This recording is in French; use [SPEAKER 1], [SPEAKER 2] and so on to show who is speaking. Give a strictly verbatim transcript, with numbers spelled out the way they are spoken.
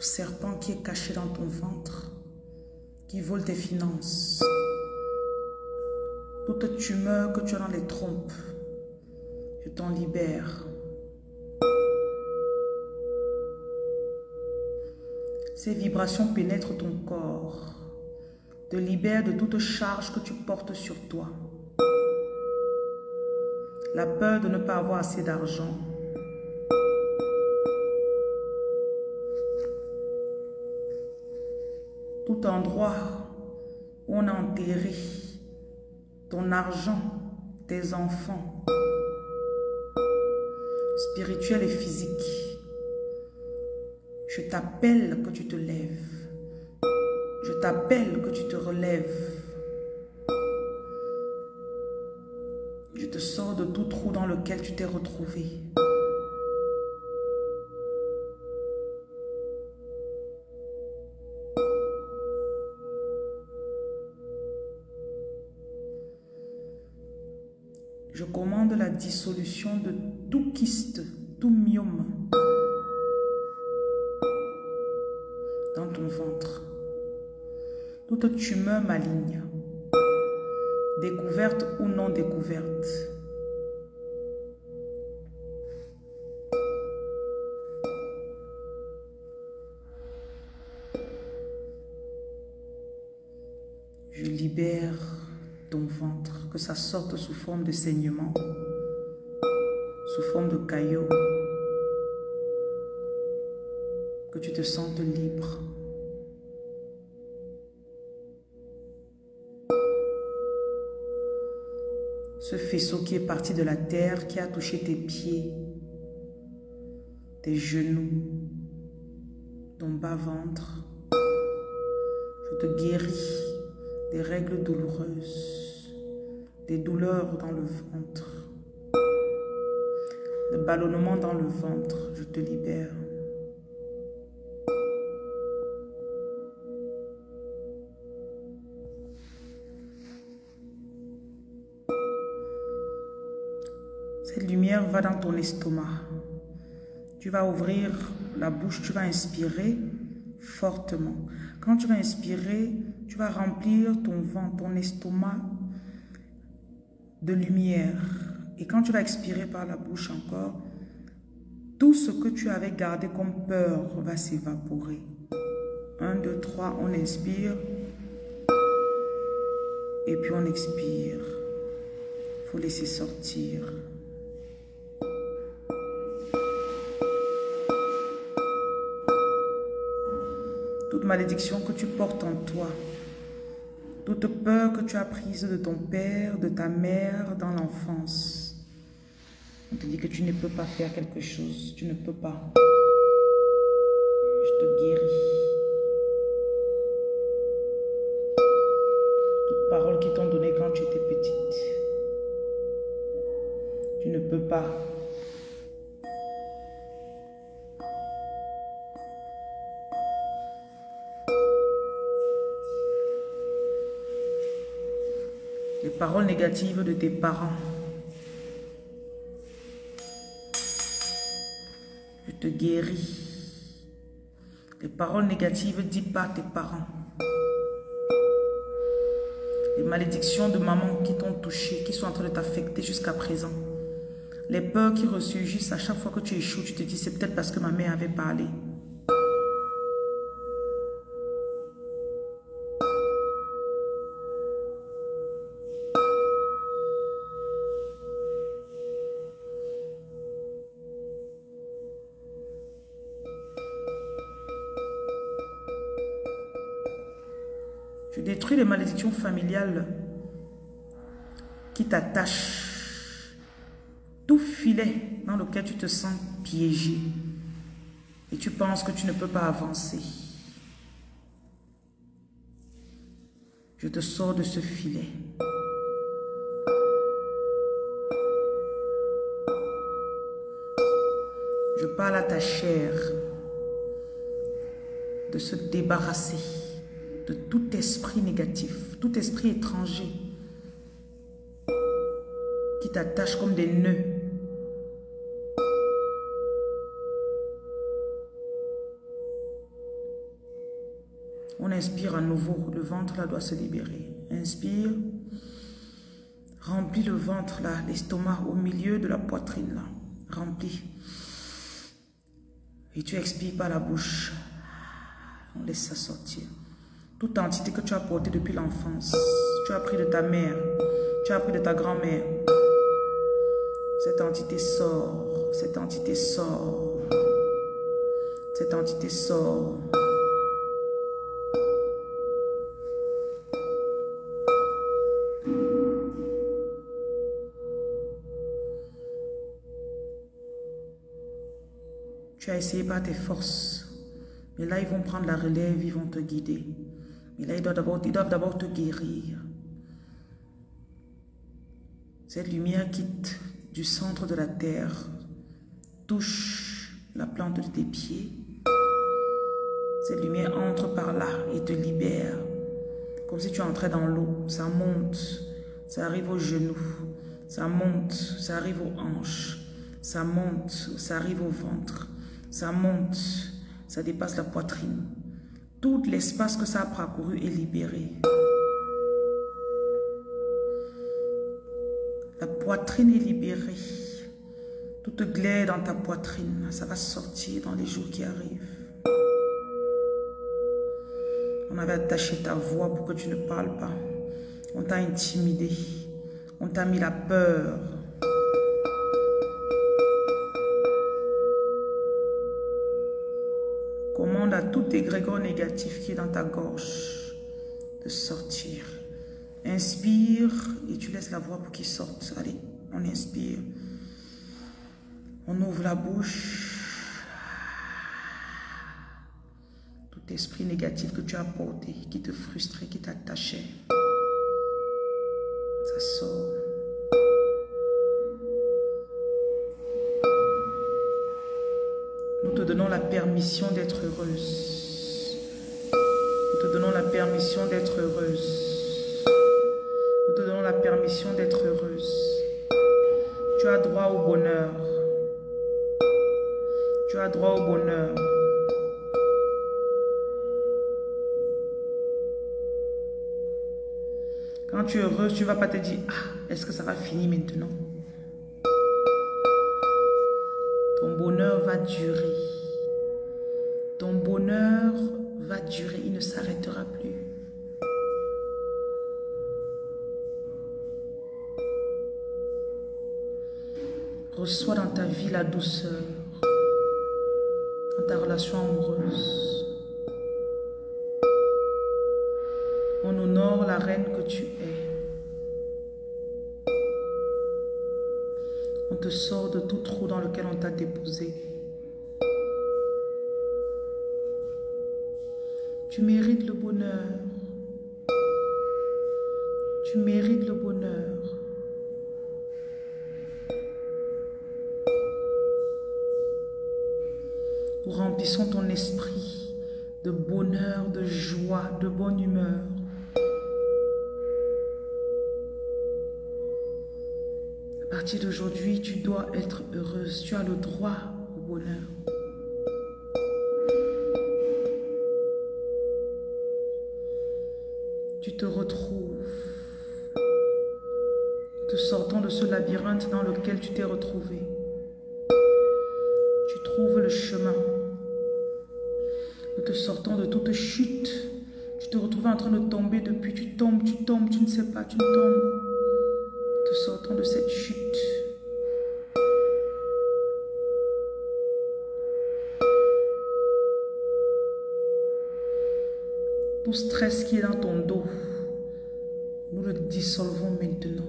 [SPEAKER 1] serpent qui est caché dans ton ventre, qui vole tes finances, toute tumeur que tu as dans les trompes, je t'en libère. Ces vibrations pénètrent ton corps, te libèrent de toute charge que tu portes sur toi. La peur de ne pas avoir assez d'argent, tout endroit où on a enterré ton argent, tes enfants, spirituels et physiques. Je t'appelle que tu te lèves. Je t'appelle que tu te relèves. Je te sors de tout trou dans lequel tu t'es retrouvé. Je commande la dissolution de tout kyste, tout myome dans ton ventre. Toute tumeur maligne, découverte ou non découverte. Je libère ton ventre, que ça sorte sous forme de saignement, sous forme de caillots, que tu te sentes libre. Ce faisceau qui est parti de la terre, qui a touché tes pieds, tes genoux, ton bas-ventre, je te guéris des règles douloureuses, des douleurs dans le ventre, des ballonnements dans le ventre, je te libère. Cette lumière va dans ton estomac. Tu vas ouvrir la bouche, tu vas inspirer fortement. Quand tu vas inspirer, tu vas remplir ton ventre, ton estomac de lumière. Et quand tu vas expirer par la bouche encore, tout ce que tu avais gardé comme peur va s'évaporer. Un, deux, trois, on inspire. Et puis on expire. Il faut laisser sortir. Toute malédiction que tu portes en toi, toute peur que tu as prise de ton père, de ta mère dans l'enfance. On te dit que tu ne peux pas faire quelque chose, tu ne peux pas. Je te guéris. Toutes paroles qui t'ont donné quand tu étais petite. Tu ne peux pas. Les paroles négatives de tes parents. Je te guéris. Les paroles négatives dites par tes parents. Les malédictions de maman qui t'ont touché, qui sont en train de t'affecter jusqu'à présent. Les peurs qui ressurgissent à chaque fois que tu échoues, tu te dis c'est peut-être parce que ma mère avait parlé. Je détruis les malédictions familiales qui t'attachent. Tout filet dans lequel tu te sens piégé. Et tu penses que tu ne peux pas avancer. Je te sors de ce filet. Je parle à ta chair de se débarrasser de tout esprit négatif, tout esprit étranger qui t'attache comme des nœuds. inspire à nouveau, le ventre là doit se libérer. Inspire. Remplis le ventre là, l'estomac au milieu de la poitrine là. Remplis. Et tu expires par la bouche. On laisse ça sortir. Toute entité que tu as portée depuis l'enfance, tu as pris de ta mère, tu as pris de ta grand-mère. Cette entité sort, cette entité sort, cette entité sort. Tu as essayé par tes forces, mais là ils vont prendre la relève, ils vont te guider. Mais là ils doivent d'abord ils doivent d'abord te guérir. Cette lumière quitte du centre de la terre, touche la plante de tes pieds. Cette lumière entre par là et te libère. Comme si tu entrais dans l'eau. Ça monte, ça arrive aux genoux. Ça monte, ça arrive aux hanches. Ça monte, ça arrive au ventre. Ça monte, ça dépasse la poitrine. Tout l'espace que ça a parcouru est libéré. La poitrine est libérée. Toute glaie dans ta poitrine, ça va sortir dans les jours qui arrivent. On avait attaché ta voix pour que tu ne parles pas. On t'a intimidé. On t'a mis la peur. Commande à tout égrégore négatif qui est dans ta gorge de sortir. Inspire et tu laisses la voix pour qu'il sorte. Allez, on inspire. On ouvre la bouche. Tout esprit négatif que tu as porté, qui te frustrait, qui t'attachait. Ça sort. Nous te donnons la permission d'être heureuse. Nous te donnons la permission d'être heureuse. Nous te donnons la permission d'être heureuse. Tu as droit au bonheur. Tu as droit au bonheur. Quand tu es heureuse, tu ne vas pas te dire, ah, est-ce que ça va finir maintenant? Ton bonheur va durer. Ton bonheur va durer, il ne s'arrêtera plus. Reçois dans ta vie la douceur, dans ta relation amoureuse. On honore la reine que tu es. On te sort de tout trou dans lequel on t'a déposé. Tu mérites le bonheur. Tu mérites le bonheur. Nous remplissons ton esprit de bonheur, de joie, de bonne humeur. À partir d'aujourd'hui, tu dois être heureuse. Tu as le droit au bonheur. Tu te retrouves. Nous te sortons de ce labyrinthe dans lequel tu t'es retrouvé. Tu trouves le chemin. Nous te sortons de toute chute. Tu te retrouves en train de tomber depuis. Tu tombes, tu tombes, tu ne sais pas, tu tombes. Nous te sortons de cette chute. Tout stress qui est dans ton dos, nous le dissolvons maintenant.